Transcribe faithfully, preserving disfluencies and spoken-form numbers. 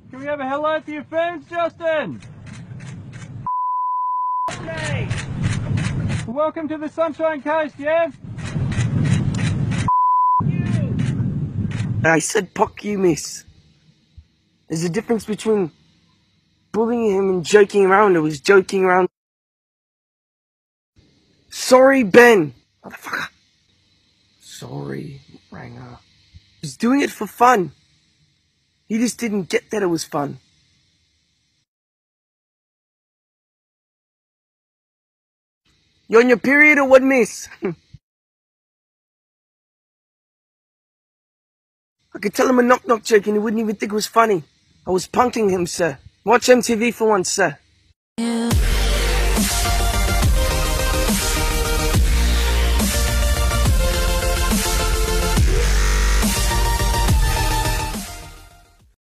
Can we have a hello for your friends, Justin? Okay. Welcome to the Sunshine Coast, yeah? You. I said fuck you, miss. There's a difference between bullying him and joking around. I was joking around. Sorry, Ben. Motherfucker. Sorry, Ranger. I was doing it for fun. He just didn't get that it was fun. You on your period or what, miss? I could tell him a knock-knock joke and he wouldn't even think it was funny. I was punking him, sir. Watch M T V for once, sir. Yeah.